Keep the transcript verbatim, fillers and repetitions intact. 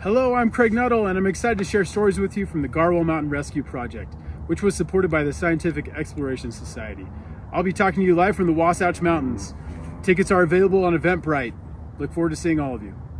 Hello, I'm Craig Nuttall, and I'm excited to share stories with you from the Garhwal Mountain Rescue Project, which was supported by the Scientific Exploration Society. I'll be talking to you live from the Wasatch Mountains. Tickets are available on Eventbrite. Look forward to seeing all of you.